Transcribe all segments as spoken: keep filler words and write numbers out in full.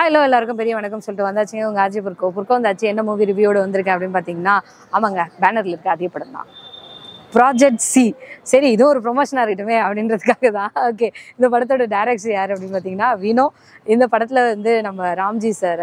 Hello எல்லாருக்கும் பெரிய வணக்கம் சொல்லிட்டு வந்தாச்சுங்க உங்கள் ஆஜி புர்கோ புர்கோ வந்தாச்சு என்ன மூவி ரிவ்யூவோட வந்திருக்கேன் அப்படின்னு பார்த்தீங்கன்னா ஆமாங்க பேனரில் இருக்க அதே படம் தான் ப்ராஜெக்ட் சி. சரி இதுவும் ஒரு ப்ரொமோஷனாக இருக்கட்டுமே அப்படின்றதுக்காக தான். ஓகே, இந்த படத்தோட டைரக்டர் யார் அப்படின்னு பார்த்தீங்கன்னா வினோ. இந்த படத்தில் வந்து நம்ம Ramji sir,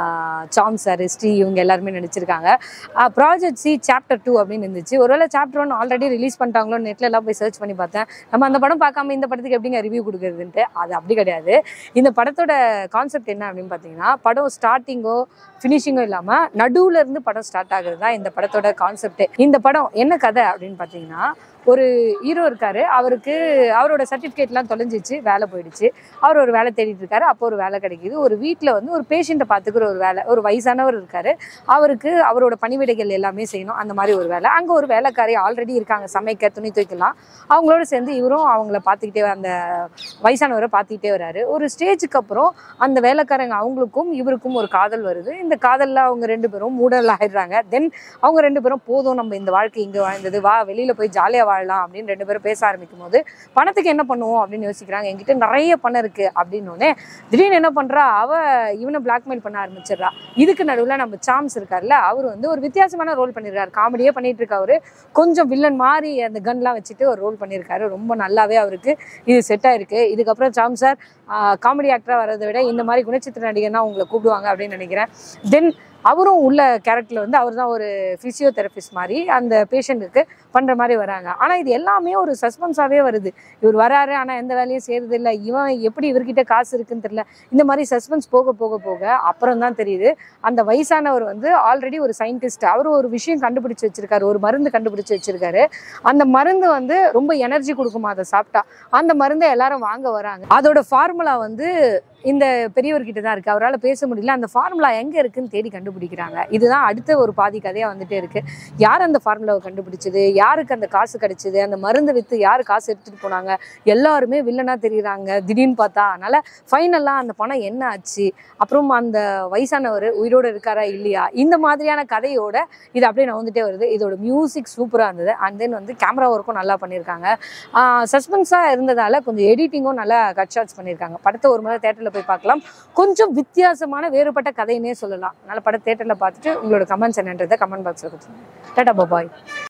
Sam sir, Sri இவங்க எல்லாருமே நடிச்சிருக்காங்க. ப்ராஜெக்ட் சி சாப்டர் டூ அப்படின்னு இருந்துச்சு. ஒருவேளை சாப்டர் ஒன் ஆல்ரெடி ரிலீஸ் பண்ணிட்டாங்களோ நெட்டில் எல்லாம் போய் சர்ச் பண்ணி பார்த்தேன். நம்ம அந்த படம் பார்க்காம இந்த படத்துக்கு எப்படிங்க ரிவ்யூ கொடுக்குறதுன்ட்டு. அது அப்படி கிடையாது. இந்த படத்தோட கான்செப்ட் என்ன அப்படின்னு பார்த்தீங்கன்னா படம் ஸ்டார்டிங்கோ ஃபினிஷிங்கோ இல்லாமல் நடுவில் இருந்து படம் ஸ்டார்ட் ஆகுறது தான் இந்த படத்தோட கான்செப்ட். இந்த படம் என்ன கதை அப்படின்னு பார்த்தீங்கன்னா ஒரு ஹீரோ இருக்காரு. அவருக்கு அவரோட சர்டிஃபிகேட்லாம் தொலைஞ்சிச்சு, வேலை போயிடுச்சு. அவர் ஒரு வேலை தேடிட்டு இருக்காரு. அப்போ ஒரு வேலை கிடைக்குது. ஒரு வீட்டில் வந்து ஒரு பேஷண்ட்டை பார்த்துக்கிற ஒரு வேலை. ஒரு வயசானவர் இருக்காரு. அவருக்கு அவரோட பணிவிடைகள் எல்லாமே செய்யணும், அந்த மாதிரி ஒரு வேலை. அங்கே ஒரு வேலைக்காரி ஆல்ரெடி இருக்காங்க, சமைக்க துணி துவைக்கலாம். அவங்களோட சேர்ந்து இவரும் அவங்கள பார்த்துக்கிட்டே அந்த வயசானவரை பார்த்துக்கிட்டே வர்றாரு. ஒரு ஸ்டேஜுக்கு அப்புறம் அந்த வேலைக்காரங்க அவங்களுக்கும் இவருக்கும் ஒரு காதல் வருது. இந்த காதலில் அவங்க ரெண்டு பேரும் மூடல் ஆயிடுறாங்க. தென் அவங்க ரெண்டு பேரும் போதும் நம்ம இந்த வாழ்க்கை இங்கே வாழ்ந்தது, வா வெளியில் போய் ஜாலியாக வாழலாம் அப்படின்னு ரெண்டு பேரும் பேச ஆரம்பிக்கும் போது பணத்துக்கு என்ன பண்ணுவோம் அப்படின்னு யோசிக்கிறாங்க. என்கிட்ட நிறைய பணம் இருக்கு அப்படின்னு திடீர்னு என்ன பண்றா, அவ இவனை பிளாக்மெயில் பண்ண ஆரம்பிச்சிடறா. இதுக்கு நடுவில் நம்ம சாம்ஸ் இருக்காருல்ல, அவர் வந்து ஒரு வித்தியாசமான ரோல் பண்ணியிருக்காரு. காமெடியே பண்ணிட்டு இருக்காரு. கொஞ்சம் வில்லன் மாதிரி அந்த கன்லாம் வச்சுட்டு ஒரு ரோல் பண்ணியிருக்காரு. ரொம்ப நல்லாவே அவருக்கு இது செட் ஆயிருக்கு. இதுக்கப்புறம் சாம் சார் காமெடி ஆக்டரா வர்றதை விட இந்த மாதிரி குணச்சித்திர நடிகர்னா உங்களை கூப்பிடுவாங்க அப்படின்னு நினைக்கிறேன். தென் அவரும் உள்ள கேரக்டர்ல வந்து அவர் தான் ஒரு ஃபிசியோதெரபிஸ்ட் மாதிரி அந்த பேஷண்ட்டுக்கு பண்ற மாதிரி வராங்க. ஆனா இது எல்லாமே ஒரு சஸ்பென்ஸாவே வருது. இவர் வராரு ஆனா எந்த வேலையும் செய்யறது இல்லை, இவன் எப்படி இவர்கிட்ட காசு இருக்குன்னு தெரியல. இந்த மாதிரி சஸ்பென்ஸ் போக போக போக அப்புறம் தான் தெரியுது அந்த வயசானவர் வந்து ஆல்ரெடி ஒரு சயின்டிஸ்ட். அவரு ஒரு விஷயம் கண்டுபிடிச்சு வச்சிருக்காரு, ஒரு மருந்து கண்டுபிடிச்சு வச்சிருக்காரு. அந்த மருந்து வந்து ரொம்ப எனர்ஜி கொடுக்குமா, அதை சாப்பிட்டா. அந்த மருந்தை எல்லாரும் வாங்க வராங்க. அதோட ஃபார்முலா வந்து இந்த பெரியவர்கிட்ட தான் இருக்கு. அவரால் பேச முடியல. அந்த ஃபார்முலா எங்க இருக்குன்னு தேடி கண்டுபிடிக்கிறாங்க. இதுதான் அடுத்த ஒரு பாதி கதையா வந்துட்டே இருக்கு. யார் அந்த ஃபார்முலாவை கண்டுபிடிச்சது, யாருக்கு அந்த காசு கிடைச்சது, அந்த மருந்து வித்து யாரு காசு எடுத்துட்டு போனாங்க, எல்லாருமே வில்லனா தெரியுறாங்க திடீர்னு பார்த்தா. அதனால ஃபைனலா அந்த பணம் என்ன ஆச்சு, அப்புறம் அந்த வயசானவர் உயிரோடு இருக்காரா இல்லையா, இந்த மாதிரியான கதையோட இது அப்படியே நவுந்துட்டே வருது. இதோட மியூசிக் சூப்பரா இருந்தது. அண்ட் தென் வந்து கேமரா ஒர்க்கும் நல்லா பண்ணியிருக்காங்க. சஸ்பென்ஸா இருந்ததால கொஞ்சம் எடிட்டிங்கும் நல்லா கட் ஷாட்ஸ் பண்ணியிருக்காங்க. படத்தை ஒரு முறை தேட்டர்ல போய் பார்க்கலாம். கொஞ்சம் வித்தியாசமான வேறுபட்ட கதைன்னே சொல்லலாம். அதனால படம் தியேட்டர்ல பார்த்துட்டு உங்களோட கமெண்ட்ஸ் என்னன்றதை கமெண்ட் பாக்ஸ்ல கொடுத்துருங்க. டாடா பாய்.